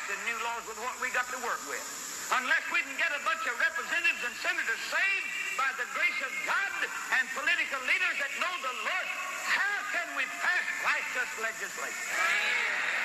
and new laws with what we got to work with. Unless we can get a bunch of representatives and senators saved by the grace of God and political leaders that know the Lord, how can we pass righteous legislation?